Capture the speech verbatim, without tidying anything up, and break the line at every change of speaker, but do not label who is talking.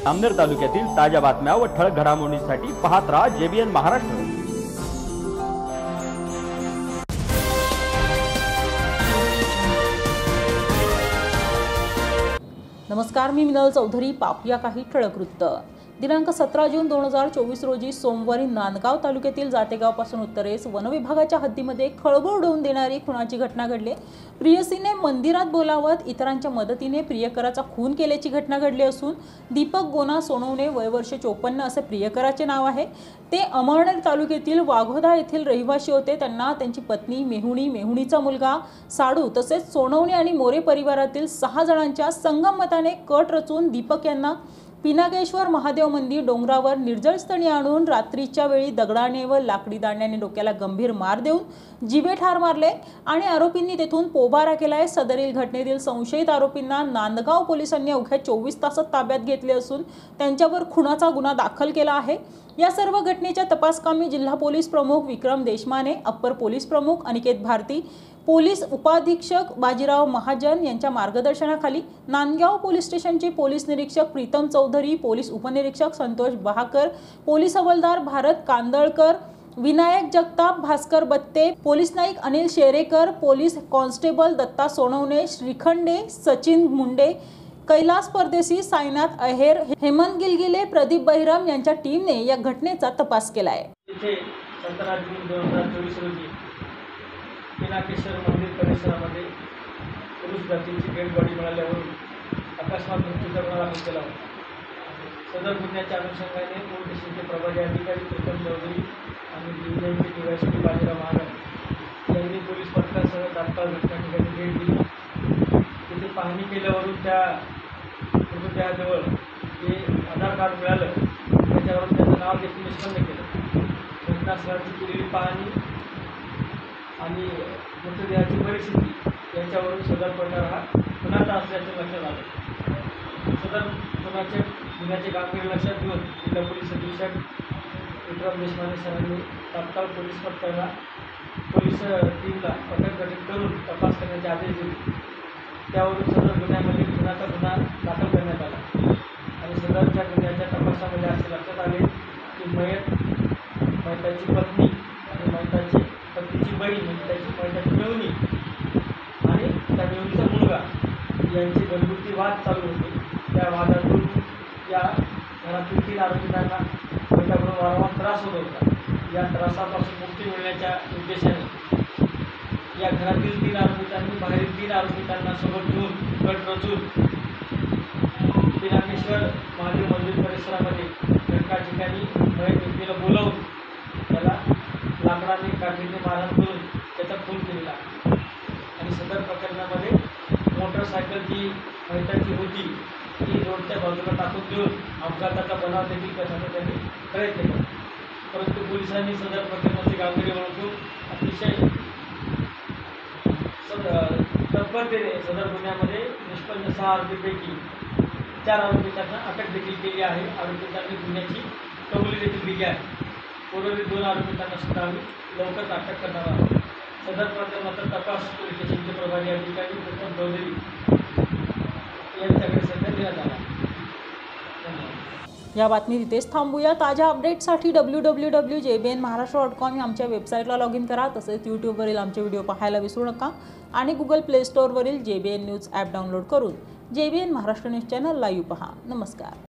अमनेर तालुक्यातील ताज्या बातम्या व ठळक घडामोडींसाठी पाहत राहा जेबीएन महाराष्ट्र।
नमस्कार, मी मिनल चौधरी। पाहूया काही ठळक वृत्त। दिनांक सतरा जून दोन हजार चोवीस रोजी सोमवारी नांदगाव तालुक्यातील जातेगावपासून उत्तरेस वनविभागाच्या हद्दीमध्ये खळबळ उडवून देणारी खुनाची घटना घडली। प्रियसीने मंदिरात बोलावत इतरांच्या मदतीने प्रियकराचा खून केल्याची घटना घडली असून दीपक गोना सोनवणे वय वर्ष चोपन्न असे प्रियकराचे नाव आहे। ते अमळनेर तालुक्यातील वाघोदा येथील रहिवासी होते। त्यांना त्यांची पत्नी मेहुणी, मेहुणीचा मुलगा साडू तसेच सोनवणे आणि मोरे परिवारातील सहा जणांच्या संगमताने कट रचून दीपक यांना पिनाकेश्वर महादेव मंदिर डोंगरावर निर्जळस्थळी आणून रात्रीच्या वेळी दगडाने व लाकडी दांड्याने डोक्याला गंभीर मार देऊन जीवे ठार मारले आणि आरोपींनी तेथून पोबारा केलाय। सदरील घटनेतील संशयित आरोपींना नांदगाव पोलिसांनी अवघ्या चोवीस तासात ताब्यात घेतले असून त्यांच्यावर खुनाचा गुन्हा दाखल केला आहे। या सर्व घटनेच्या तपासकामी जिल्हा पोलीस प्रमुख विक्रम देशमाने, अप्पर पोलीस प्रमुख अनिकेत भारती, पोलीस उपाधीक्षक बाजीराव महाजन यांच्या मार्गदर्शनाखाली नांदगाव पोलीस स्टेशनचे पोलीस निरीक्षक प्रीतम चौधरी, पोलीस उपनिरीक्षक संतोष बहाकर, पोलीस हवालदार भारत कांदळकर, विनायक जगताप, भास्कर बत्ते, पोलीस नाईक अनिल शेरेकर, पोलीस कॉन्स्टेबल दत्ता सोनवणे, श्रीखंडे, सचिन मुंडे, कैलास परदेशी, साईनाथ अहेर, हेमंत गिलगिले, प्रदीप बहिराम यांच्या टीमने या घटनेचा तपास केला आहे।
सतरा जून दोन हजार चोवीस रोजी पिनाकेश्वर मंदिर परिसरामध्ये पुरुष जातीची डेड बॉडी मिळाल्यावरून अकस्मात मृत्यूचा गुन्हा दाखल केला होता। सदर गुन्ह्याच्या अनुषंगाने पोलीस स्टेशनचे प्रभारी अधिकारी प्रीतम चौधरी आणि जिल्ह्याचे डीवायएसपी बाजीराव महाजन यांनी पोलीस पथकासह तात्काळ घटना ठिकाणी भेट दिली। तिथे पाहणी केल्यावरून त्या मृतदेहाजवळ जे आधार कार्ड मिळालं त्याच्यावरून त्याचं नाव देखील निष्पन्न केलं। घटनास्थळाची केलेली पाहणी आणि मृतदेहाची परिस्थिती यांच्यावरून सदर प्रकार हा खुनाचा असल्याचे लक्षात आले। सदर खुनाचे गुन्ह्याचे गांभीर्य लक्षात घेऊन जिल्हा पोलीस अधीक्षक विक्रम देशमाने सरांनी तात्काळ पोलीस पथकाला पोलीस टीमला पथक गठीत करून तपास करण्याचे आदेश दिले। त्यावरून सदर गुन्ह्यामध्ये खुनाचा गुन्हा दाखल करण्यात आला आणि सदरच्या गुन्ह्याच्या तपासामध्ये असे लक्षात आले की मयत मयताची पत्नी आणि मयताची पत्नीची बहीण म्हणजे त्याची मयताची मेहुणी आणि त्या मेहुणीचा मुलगा यांचे घरगुती वाद चालू होते। त्या वादातून या घरातील तीन आरोपींना मयताकडून वारंवार त्रास होत होता। या त्रासापासून मुक्ती मिळण्याच्या उद्देशाने या घरातील तीन आरोपितांनी बाहेरील तीन आरोपितांना सोबत घेऊन कट रचून पिनाकेश्वर महादेव मंदिर परिसरामध्ये घटना ठिकाणी मयत व्यक्तीला बोलावून त्याला लाकडाने काठीने मारहाण करून त्याचा खून केलेला आणि सदर प्रकरणामध्ये मोटरसायकल जी मयताची होती ती रोडच्या बाजूला टाकून देऊन अपघाताचा बनाव देखील करण्याचा त्यांनी प्रयत्न केला। परंतु पोलिसांनी सदर प्रकरणाचे गांभीर्य ओळखून अतिशय तत्परतेने सदर गुन्ह्यामध्ये निष्पन्न सहा आरोपीपैकी चार आरोपितांना अटक देखील केली आहे। आरोपितांनी गुन्ह्याची कबुली देखील दिली आहे। उर्वरित दोन आरोपितांना सुद्धा आम्ही लवकर अटक करणार आहोत। सदर प्रकरणाचा तपास पोलीस स्टेशनचे प्रभारी अधिकारी प्रीतम चौधरी यांच्याकडे सध्या देण्यात आला।
या बातमी इथेच थांबूया। ताज्या अपडेटसाठी W W W J B N Maharashtra dot com या आमच्या वेबसाईटला लॉग इन करा। तसेच यूट्यूबवरील आमचे व्हिडिओ पाहायला विसरू नका आणि गुगल प्ले स्टोअरवरील J B N news app download करून J B N Maharashtra news channel live पहा। नमस्कार।